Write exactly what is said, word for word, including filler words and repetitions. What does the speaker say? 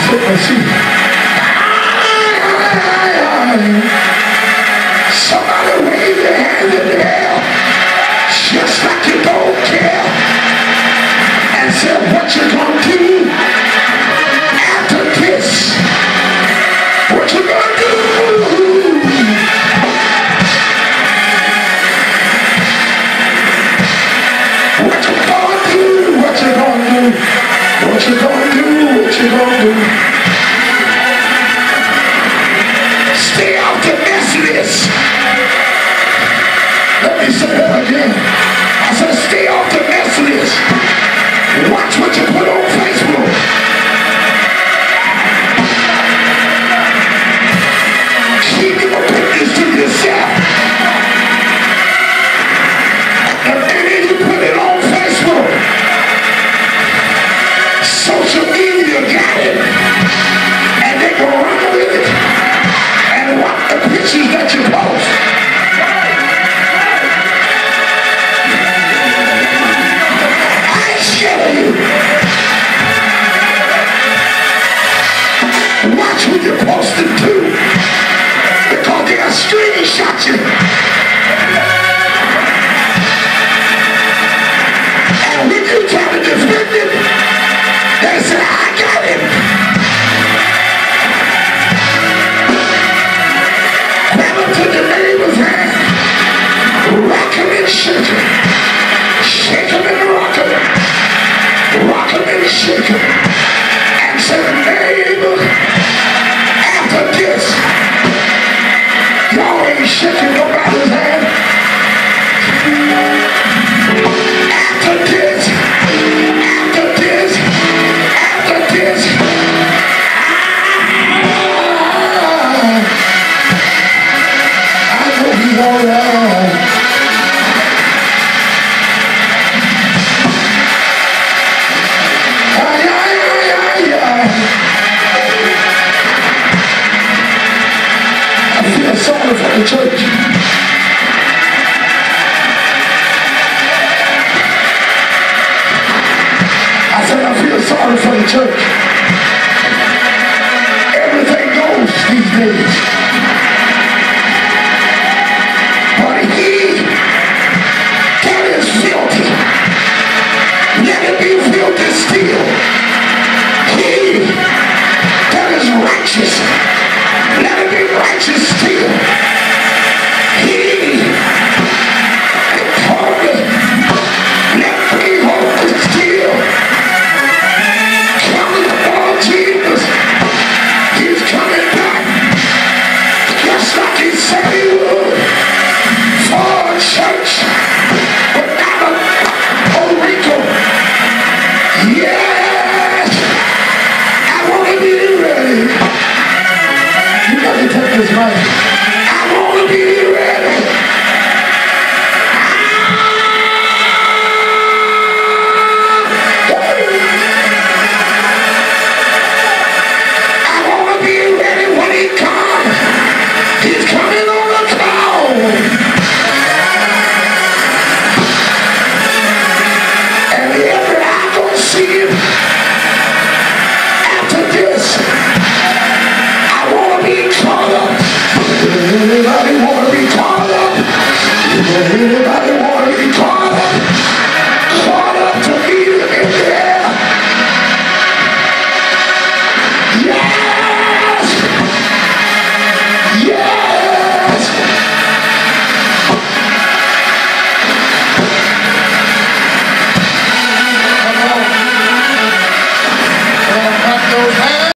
take my seat. Somebody wave your hand in the air, just like you don't care, and say, what you gonna do after this? What you gonna do? What you gonna do? What you gonna do? What you gonna do? What you gonna do? Stay off the mess list. Let me say that again. I said stay off the mess list. Watch what you put on Facebook. Keep your witness to yourself. The minute you put it on Facebook, social media got it, and they go run with it and watch the pictures that you post. I ain't scared of you. Watch who you're posting to, because they'll screenshot you. And when you try to defend it, they say, I got him. Grab him to the neighbor's hand, rock him and shake him, shake him and rock him, rock him and shake him, and say, neighbor, after this, y'all ain't shaking nobody's hand. After this, after this, after this, I know he's all right. Ay, ay, ay, ay, ay. I feel sorry for the church. I said I feel sorry for the church. Everything goes these days.